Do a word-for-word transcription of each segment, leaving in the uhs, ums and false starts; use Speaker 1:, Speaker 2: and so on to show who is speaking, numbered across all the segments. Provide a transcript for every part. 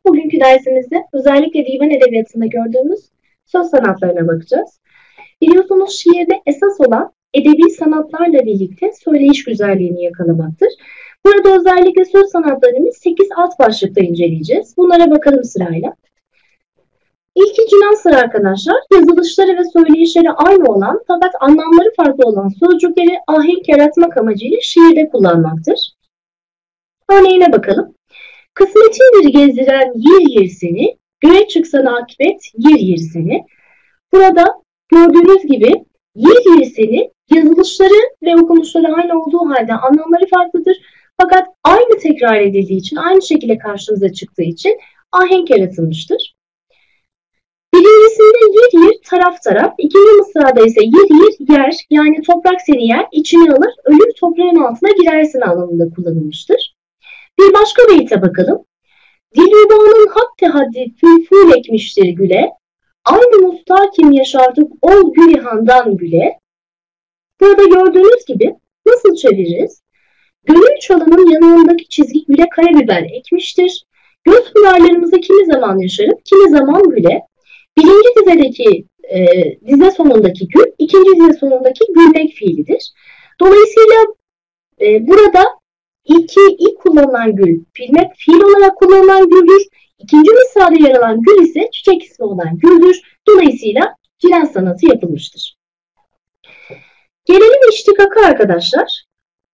Speaker 1: Bugünkü dersimizde özellikle divan edebiyatında gördüğümüz söz sanatlarına bakacağız. Biliyorsunuz şiirde esas olan edebi sanatlarla birlikte söyleyiş güzelliğini yakalamaktır. Burada özellikle söz sanatlarını sekiz alt başlıkta inceleyeceğiz. Bunlara bakalım sırayla. İlki Cinansır arkadaşlar. Yazılışları ve söyleyişleri aynı olan fakat anlamları farklı olan sözcükleri ahenk yaratmak amacıyla şiirde kullanmaktır. Örneğine bakalım. Kısmetindir gezdiren yer yer seni, göğe çıksan akibet yer yer seni. Burada gördüğünüz gibi yer yer seni yazılışları ve okunuşları aynı olduğu halde anlamları farklıdır. Fakat aynı tekrar edildiği için, aynı şekilde karşımıza çıktığı için ahenk yaratılmıştır. Birincisinde yer yer taraf taraf, ikinci mısrada ise yer yer yer, yani toprak seni yer, içine alır, ölür toprağın altına girersin anlamında kullanılmıştır. Bir başka beyte bakalım. Dilrubanın haddi haddi fülfül ekmiştir güle, aynı mustakim yaşardık ol gülihandan güle. Burada gördüğünüz gibi nasıl çeviririz? Gönül çalının yanındaki çizgi güle karabiber ekmiştir. Göz pınarlarımızda kimi zaman yaşarıp kimi zaman güle. Birinci dizedeki e, dize sonundaki gül, ikinci dize sonundaki gülmek fiilidir. Dolayısıyla e, burada İlki ilk kullanılan gül, filmek fiil olarak kullanılan güldür. İkinci mısrada yer alan gül ise çiçek ismi olan güldür. Dolayısıyla Cinans sanatı yapılmıştır. Gelelim iştikaka arkadaşlar.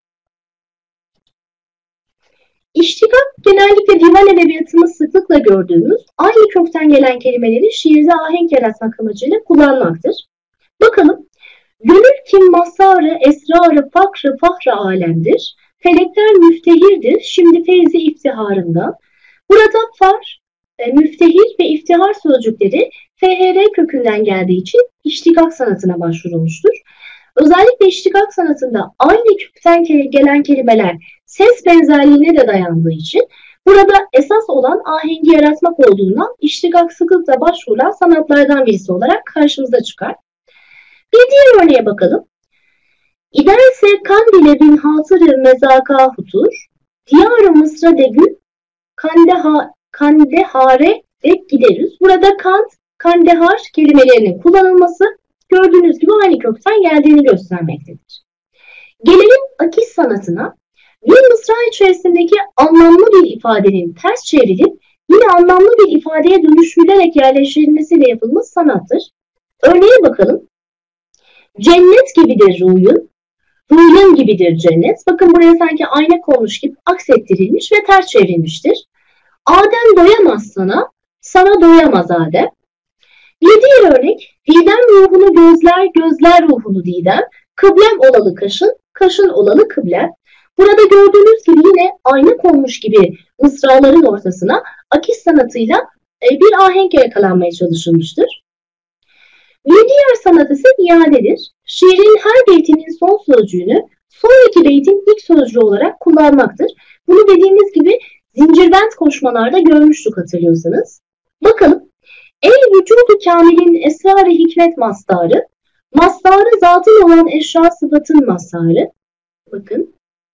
Speaker 1: İştikak genellikle divan edebiyatında sıklıkla gördüğümüz aynı kökten gelen kelimeleri şiirde ahenk yaratmak amacıyla kullanmaktır. Bakalım. Gönül kim masarı, esrarı, fakrı, fahra alemdir. Felekler müftehirdir, şimdi feyzi iftiharından. Burada far, e, müftehir ve iftihar sözcükleri F H R kökünden geldiği için iştikak sanatına başvurulmuştur. Özellikle iştikak sanatında aynı kökten gelen kelimeler ses benzerliğine de dayandığı için burada esas olan ahengi yaratmak olduğundan iştikak sıklıkla başvurulan sanatlardan birisi olarak karşımıza çıkar. Bir diğer örneğe bakalım. İderse kandile bin hatırı mezaka hutur, diyar-ı mısra degül, kandeha, kandehare de gideriz. Burada kand, kandehar kelimelerinin kullanılması gördüğünüz gibi aynı kökten geldiğini göstermektedir. Gelelim akis sanatına. Bir mısra içerisindeki anlamlı bir ifadenin ters çevrilip yine anlamlı bir ifadeye dönüştürülerek yerleştirilmesiyle yapılmış sanattır. Örneğe bakalım. Cennet gibidir ruyun, ruyun gibidir cennet. Bakın buraya sanki ayna konmuş gibi aksettirilmiş ve ters çevrilmiştir. Adem doyamaz sana, sana doyamaz Adem. Bir diğer örnek, Didem ruhunu gözler, gözler ruhunu Didem. Kıblem olalı kaşın, kaşın olalı kıblem. Burada gördüğünüz gibi yine ayna konmuş gibi mısraların ortasına akis sanatıyla bir ahenk yakalanmaya çalışılmıştır. Bir diğer sanat ise iadedir. Şiirin her beytinin son sözcüğünü sonraki beytin ilk sözcüğü olarak kullanmaktır. Bunu dediğimiz gibi zincirbent koşmalarda görmüştük hatırlıyorsanız. Bakalım. El vücudu kamilin esrar-ı hikmet mastarı, mastarı zatın olan eşya sıfatın mastarı. Bakın.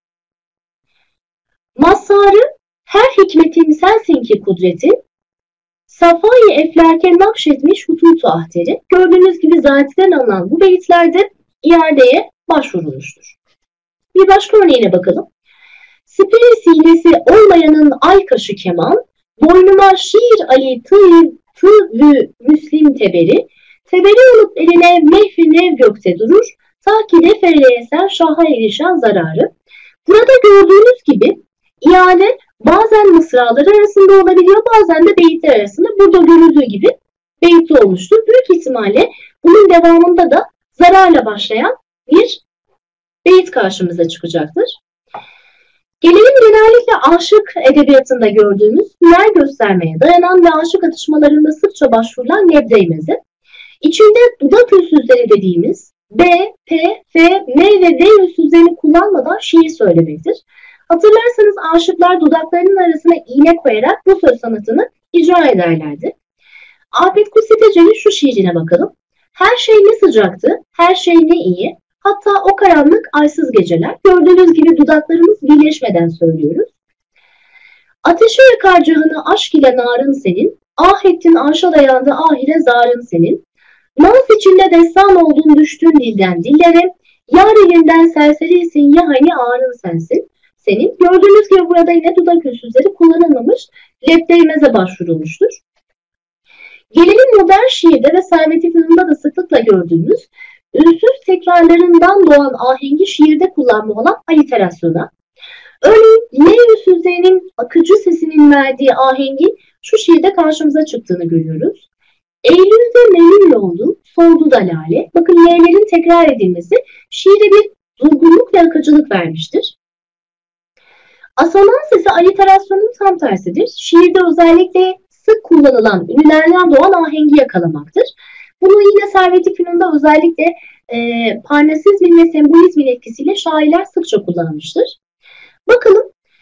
Speaker 1: Mastarı her hikmetin sensin ki kudretin, Safai eflerke nakşetmiş hututu ahteri. Gördüğünüz gibi zatiden alınan bu beyitlerde iadeye başvurulmuştur. Bir başka örneğine bakalım. Spiri sinesi olmayanın ay kaşı keman, boynuma şiir ali tı vü müslim teberi, teberi olup eline mehvi nev gökte durur, ta ki defereye eser şaha erişen zararı. Burada gördüğünüz gibi iade bazen mısralar arasında olabiliyor, bazen de beyitler arasında. Burada görüldüğü gibi beyitli olmuştur. Büyük ihtimalle bunun devamında da zararla başlayan bir beyit karşımıza çıkacaktır. Gelelim genellikle aşık edebiyatında gördüğümüz hüner göstermeye dayanan ve aşık atışmalarında sıkça başvurulan nebde-i İçinde dudak ünsüzleri dediğimiz B, P, F, M ve D ünsüzlerini kullanmadan şiir söylemektir. Hatırlarsanız aşıklar dudaklarının arasına iğne koyarak bu söz sanatını icra ederlerdi. Afet Kusitece'nin şu şiirine bakalım. Her şey ne sıcaktı, her şey ne iyi, hatta o karanlık aysız geceler. Gördüğünüz gibi dudaklarımız birleşmeden söylüyoruz. Ateşe yakar cihanı aşk ile narın senin, ah ettin arşa dayandı ahire zarın senin. Naz içinde destan oldun düştün dilden dillere, yar elinden serserisin ya hani ağrın sensin. Senin gördüğünüz gibi burada yine dudak ölçüsleri kullanılmamış, lep değmeze başvurulmuştur. Gelelim modern şiirde ve Servet-i Fünun'da da sıklıkla gördüğümüz ünsüz tekrarlarından doğan ahengi şiirde kullanma olan aliterasyona. Örneğin L ünsüzlerinin akıcı sesinin verdiği ahengin şu şiirde karşımıza çıktığını görüyoruz. Eylül'de melül oldu, soldu da lale. Bakın L'lerin tekrar edilmesi şiire bir durgunluk ve akıcılık vermiştir. Asonan sesi aliterasyonun tam tersidir. Şiirde özellikle sık kullanılan ünlülerden doğan ahengi yakalamaktır. Bunu yine Servet-i Fünun'da özellikle e, parnasizmin ve sembolizmin etkisiyle şairler sıkça kullanmıştır. Bakalım.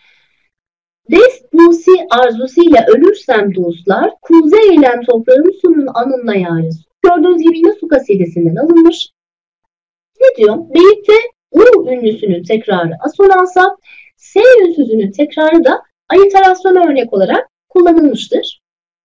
Speaker 1: Dest busi arzusuyla ölürsem dostlar, kuze eylem toprağım sunun anınla yarı. Gördüğünüz gibi yine su kasidesinden alınmış. Ne diyor? Beyit'te U ünlüsünün tekrarı asonansa, S ünsüzünün tekrarı da aliterasyona örnek olarak kullanılmıştır.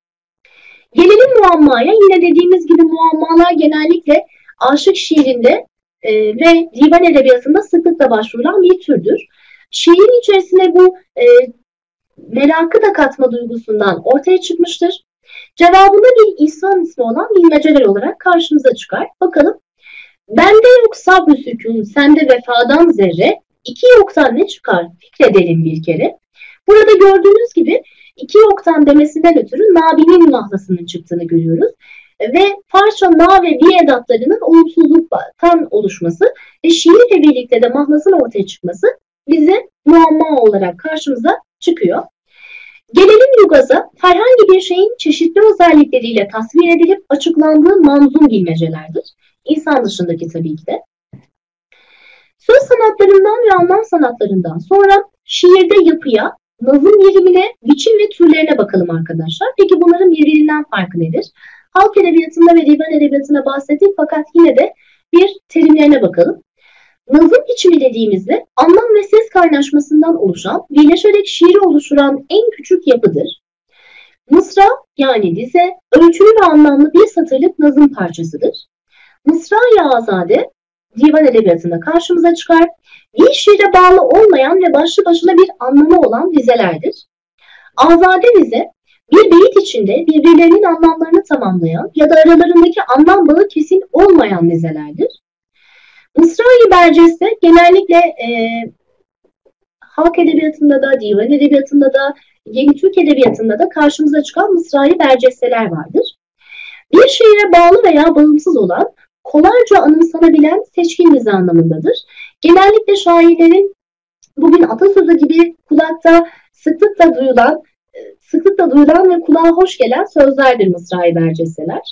Speaker 1: Gelelim muammaya. Yine dediğimiz gibi muammalar genellikle aşık şiirinde e, ve divan edebiyatında sıklıkla başvurulan bir türdür. Şiirin içerisine bu e, merakı da katma duygusundan ortaya çıkmıştır. Cevabında bir İhsan ismi olan bilmeceler olarak karşımıza çıkar. Bakalım. Bende yok sabrı sükun, sende vefadan zerre, iki yoktan ne çıkar fikredelim bir kere. Burada gördüğünüz gibi iki yoktan demesinden ötürü nabinin mahlasının çıktığını görüyoruz. Ve parça na ve bir edatlarının olumsuzluktan oluşması ve şiirle birlikte de mahlasın ortaya çıkması bize muamma olarak karşımıza çıkıyor. Gelelim lugaza. Herhangi bir şeyin çeşitli özellikleriyle tasvir edilip açıklandığı manzum bilmecelerdir. İnsan dışındaki tabii ki de. Söz sanatlarından ve anlam sanatlarından sonra şiirde yapıya, nazım birimine, biçim ve türlerine bakalım arkadaşlar. Peki bunların birbirinden farkı nedir? Halk edebiyatında ve divan edebiyatına bahsettik fakat yine de bir terimlerine bakalım. Nazım biçimi dediğimizde anlam ve ses kaynaşmasından oluşan, birleşerek şiiri oluşturan en küçük yapıdır. Mısra yani dize, ölçülü ve anlamlı bir satırlık nazım parçasıdır. Mısra-i Azade divan edebiyatında karşımıza çıkar. Bir şiire bağlı olmayan ve başlı başına bir anlamı olan dizelerdir. Azade dize, bir beyit içinde birbirlerinin anlamlarını tamamlayan ya da aralarındaki anlam bağı kesin olmayan dizelerdir. Mısra-i Berceste genellikle e, halk edebiyatında da, divan edebiyatında da, yeni Türk edebiyatında da karşımıza çıkan Mısra-i Bercesteler vardır. Bir şiire bağlı veya bağımsız olan, kolayca anımsanabilen seçkin dizi anlamındadır. Genellikle şairlerin bugün atasözü gibi kulakta sıklıkla duyulan, sıklıkla duyulan ve kulağa hoş gelen sözlerdir Mısra-i Bercesteler.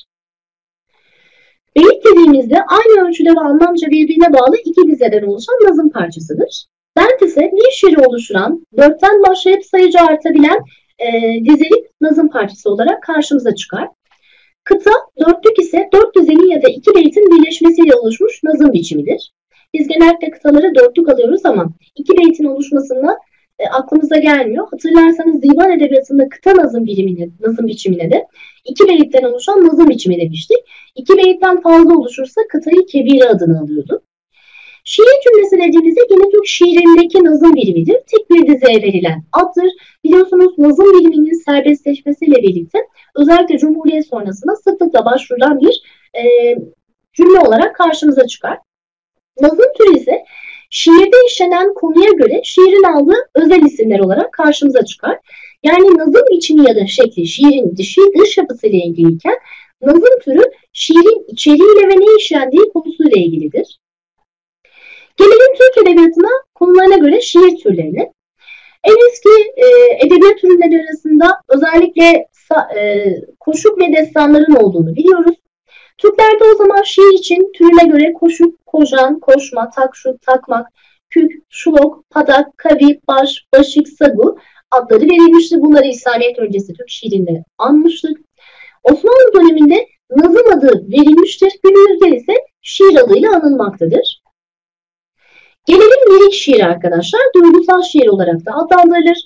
Speaker 1: Beyit dediğimizde aynı ölçüde ve anlamca birbirine bağlı iki dizeden oluşan nazım parçasıdır. Bent ise bir şiiri oluşturan, dörtten başlayıp sayıca artabilen e, dizelik nazım parçası olarak karşımıza çıkar. Kıta, dörtlük ise dört dizenin ya da iki beytin birleşmesiyle oluşmuş nazım biçimidir. Biz genellikle kıtaları dörtlük alıyoruz ama iki beytin oluşmasında e, aklımıza gelmiyor. Hatırlarsanız divan edebiyatında kıta nazım birimine, nazım biçimine de iki beyitten oluşan nazım biçimi demiştik. İki beyitten fazla oluşursa kıtayı kebire adını alıyordu. Şiir cümlesi dediğimizde yine Türk şiirindeki nazım birimidir. Tek bir dizeye verilen addır. Biliyorsunuz nazım biriminin serbestleşmesiyle birlikte özellikle Cumhuriyet sonrasında sıklıkla başvurulan bir e, cümle olarak karşımıza çıkar. Nazım türü ise şiirde işlenen konuya göre şiirin aldığı özel isimler olarak karşımıza çıkar. Yani nazım biçimi ya da şekli şiirin dışı dış yapısıyla ilgiliyken nazım türü şiirin içeriğiyle ve ne işlendiği konusuyla ilgilidir. Gelelim Türk edebiyatına konularına göre şiir türlerine. En eski e, edebiyat türleri arasında özellikle e, koşuk ve destanların olduğunu biliyoruz. Türklerde o zaman şiir için türüne göre koşuk, kojan, koşma, takşuk, takmak, kük, şulok, padak, kavi, baş, başık, sagu adları verilmiştir. Bunları İslamiyet öncesi Türk şiirinde anmıştık. Osmanlı döneminde nazım adı verilmiştir. Günümüzde ise şiir adıyla anılmaktadır. Gelelim lirik şiir arkadaşlar. Duygusal şiir olarak da adlandırılır.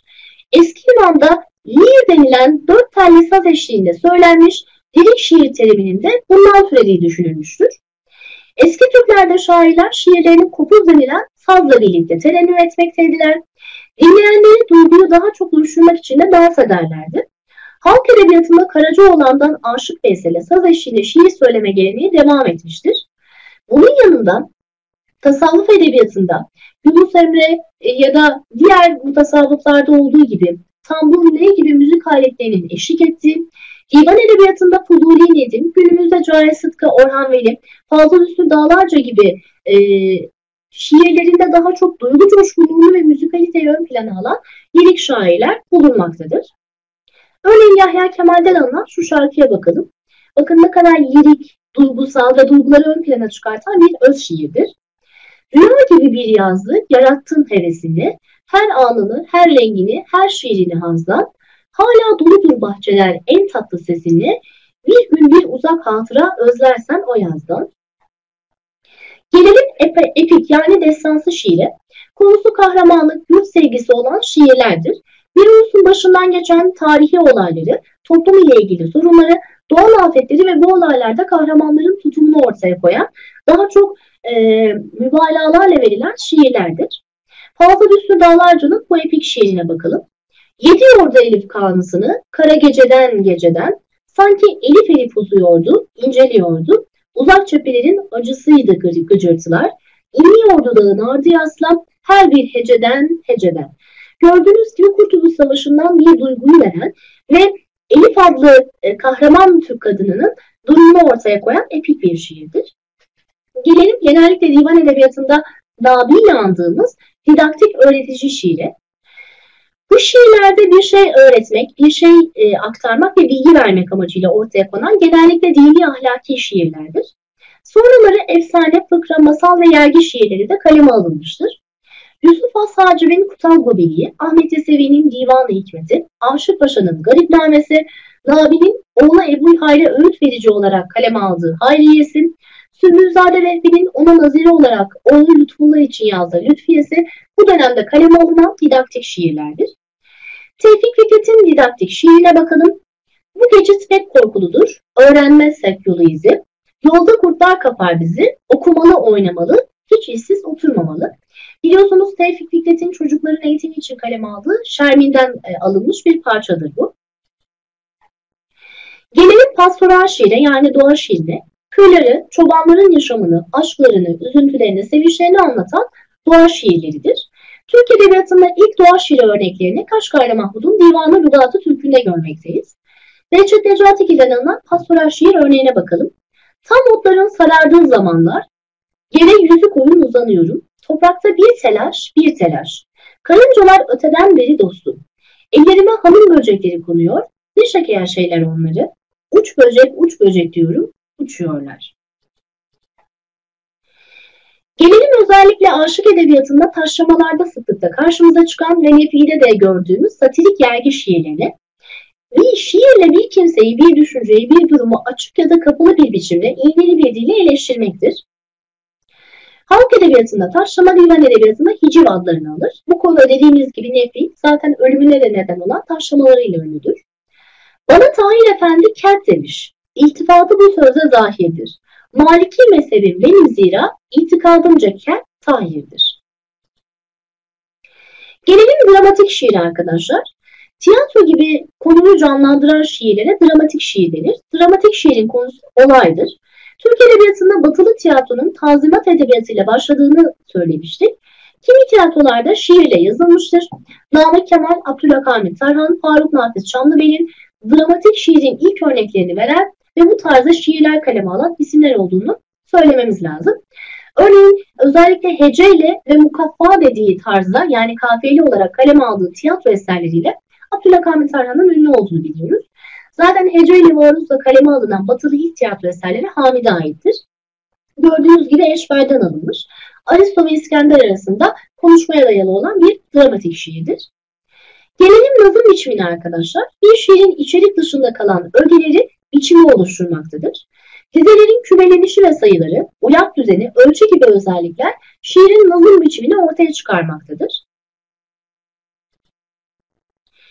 Speaker 1: Eski Yunan'da lir denilen dört telli saz eşliğinde söylenmiş lirik şiir teriminin de bundan türediği düşünülmüştür. Eski Türklerde şairler şiirlerini kopuz denilen sazla birlikte terennüm etmekteydiler. Dinleyenleri duyguyu daha çok oluşturmak için de dans ederlerdi. Halk edebiyatında Karacaoğlan'dan Aşık Veysel'e saz eşliğinde şiir söyleme geleneği devam etmiştir. Bunun yanında tasavvuf edebiyatında Yunus Emre ya da diğer mutasavvıflarda olduğu gibi tambur, ney gibi müzik aletlerinin eşlik ettiği, divan edebiyatında Fuzuli Nedim, günümüzde Cahit Sıtkı, Orhan Veli, Fazıl Hüsnü Dağlarca gibi e, şiirlerinde daha çok duygu coşkunluğunu ve müzikaliteyi ön plana alan lirik şairler bulunmaktadır. Örneğin Yahya Kemal'den alınan şu şarkıya bakalım. Bakın ne kadar lirik, duygusal ve duyguları ön plana çıkartan bir öz şiirdir. Rüya gibi bir yazdı, yarattın hevesini, her anını, her rengini, her şiirini hazdan, hala doludur bahçeler en tatlı sesini, bir gün bir uzak hatıra özlersen o yazdan. Gelelim epe, epik yani destansı şiire. Konusu kahramanlık, yurt sevgisi olan şiirlerdir. Bir ulusun başından geçen tarihi olayları, toplum ile ilgili sorunları, doğal afetleri ve bu olaylarda kahramanların tutumunu ortaya koyan, daha çok e, mübalağalarla verilen şiirlerdir. Fazıl Hüsnü Dağlarca'nın bu epik şiirine bakalım. Yedi orada Elif kanısını, kara geceden geceden, sanki elif elif uzuyordu, inceliyordu. Uzak cephelerin acısıydı gıcırtılar. İniyordu dağın ardı yaslam, her bir heceden heceden. Gördüğünüz gibi Kurtuluş Savaşı'ndan bir duyguyu veren ve Elif adlı e, kahraman Türk kadınının durumunu ortaya koyan epik bir şiirdir. Gelelim genellikle divan edebiyatında dabiyle andığımız didaktik öğretici şiire. Bu şiirlerde bir şey öğretmek, bir şey e, aktarmak ve bilgi vermek amacıyla ortaya konan genellikle dini ahlaki şiirlerdir. Sonraları efsane, fıkra, masal ve yergi şiirleri de kaleme alınmıştır. Yusuf Has Hacib'in Kutal Gobiliği, Ahmet Yesevi'nin Divan-ı Hikmeti, Avşar Paşa'nın Garipnamesi, Nabi'nin oğlu Ebu Hayre öğüt verici olarak kaleme aldığı Hayriyesi, Sümbülzade Vehbi'nin ona naziri olarak oğlu Lütfullah için yazdığı Lütfiyesi bu dönemde kaleme alınan didaktik şiirlerdir. Tevfik Fikret'in didaktik şiirine bakalım. Bu geçit pek korkuludur, öğrenmezsek yolu izi, yolda kurtlar kapar bizi, okumalı oynamalı, hiç işsiz oturmamalı. Biliyorsunuz Tevfik Fikret'in çocukların eğitimi için kaleme aldığı Şermin'den e, alınmış bir parçadır bu. Gelelim pastoral şiire yani doğa şiirine. Köyleri, çobanların yaşamını, aşklarını, üzüntülerini, sevinçlerini anlatan doğa şiirleridir. Türk Edebiyatı'nda ilk doğa şiiri örneklerini Kaşgarlı Mahmud'un Divan-ı Lügat-ı Türk'ünde görmekteyiz. Behçet Necatigil'den alınan pastoral şiir örneğine bakalım. Tam otların sarardığı zamanlar, yere yüzü koyun uzanıyorum. Toprakta bir telaş, bir telaş. Karıncalar öteden beri dostum. Ellerime hamur böcekleri konuyor. Ne şeker şeyler onları. Uç böcek, uç böcek diyorum. Uçuyorlar. Gelelim özellikle aşık edebiyatında taşlamalarda sıklıkla karşımıza çıkan ve Nefi'de de gördüğümüz satirik yergi şiirlerine. Bir şiirle bir kimseyi, bir düşünceyi, bir durumu açık ya da kapalı bir biçimde iğneli bir dille eleştirmektir. Halk edebiyatında taşlama, divan edebiyatında hiciv adlarını alır. Bu konuda dediğimiz gibi Nefi zaten ölümüne de neden olan taşlamalarıyla ünlüdür. Bana Tahir Efendi kert demiş. İltifatı bu sözde zahirdir. Maliki mezhebim benim zira itikadımca kert Tahir'dir. Gelelim dramatik şiir arkadaşlar. Tiyatro gibi konuyu canlandıran şiirlere dramatik şiir denir. Dramatik şiirin konusu olaydır. Türk Edebiyatı'nda batılı tiyatronun tanzimat edebiyatıyla başladığını söylemiştik. Kimi tiyatrolarda şiirle yazılmıştır. Namık Kemal, Abdülhamit Tarhan, Faruk Nafiz Çamlıbel'in dramatik şiirin ilk örneklerini veren ve bu tarzda şiirler kaleme alan isimler olduğunu söylememiz lazım. Örneğin özellikle heceyle ve mukaffa dediği tarzda yani kafiyeli olarak kaleme aldığı tiyatro eserleriyle Abdülhamit Tarhan'ın ünlü olduğunu biliyoruz. Zaten heceyle ve aruzla kaleme alınan batılı ilk tiyatro eserleri Hamid'e aittir. Gördüğünüz gibi Eşber'den alınmış. Aristo ve İskender arasında konuşmaya dayalı olan bir dramatik şiirdir. Gelelim nazım biçimine arkadaşlar. Bir şiirin içerik dışında kalan ögeleri biçimi oluşturmaktadır. Dizelerin kümelenişi ve sayıları, uyak düzeni, ölçü gibi özellikler şiirin nazım biçimini ortaya çıkarmaktadır.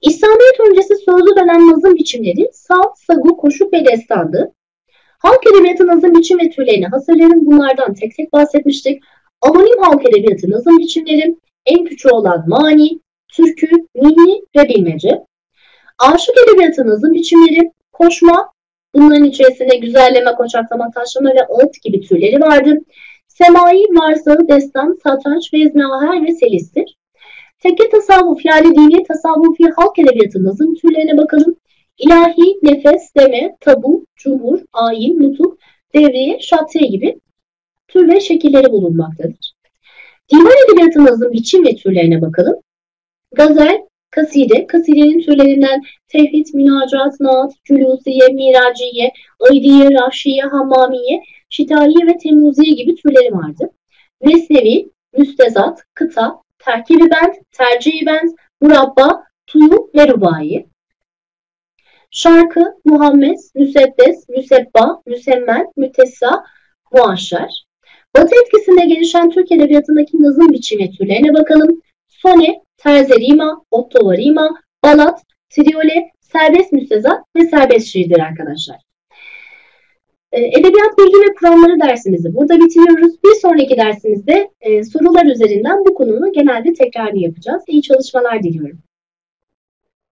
Speaker 1: İslamiyet öncesi sözlü dönem nazım biçimleri salt, sagu, koşuk ve destandı. Halk edebiyatı nazım biçim ve türlerini hazırlarım. Bunlardan tek tek bahsetmiştik. Anonim halk edebiyatı nazım biçimleri en küçüğü olan mani, türkü, ninni ve bilmece. Aşık edebiyatı nazım biçimleri koşma, bunların içerisinde güzelleme, koçaklama, taşlama ve ağıt gibi türleri vardı. Semai, varsağı, destan, satranç, vezneaher ve selistir. Tekke tasavvuf yani dini tasavvufi halk edebiyatı nazım türlerine bakalım. İlahi, nefes, deme, tabu, cumhur, ayin, nutuk, devriye, şatiye gibi tür ve şekilleri bulunmaktadır. Divan edebiyatı nazım biçim ve türlerine bakalım. Gazel, kaside, kasidenin türlerinden tevhid, münacat, naat, cülusiye, miraciye, aydiye, rahşiye, hammamiye, şitaiye ve temuziye gibi türleri vardı. Mesnevi, müstezat, kıta, terkibi bent, tercihi bent, murabba, tuyu ve rubai. Şarkı, Muhammed, müseddes, müsebba, müsemmel, mütessa, muaşer. Batı etkisinde gelişen Türk edebiyatındaki nazım biçimi türlerine bakalım. Sone, terzerima, ottovarima, balat, triole, serbest müstezat ve serbest şiirdir arkadaşlar. Edebiyat bilgi ve kuramları dersimizi burada bitiriyoruz. Bir sonraki dersimizde sorular üzerinden bu konunun genel bir tekrarını yapacağız. İyi çalışmalar diliyorum.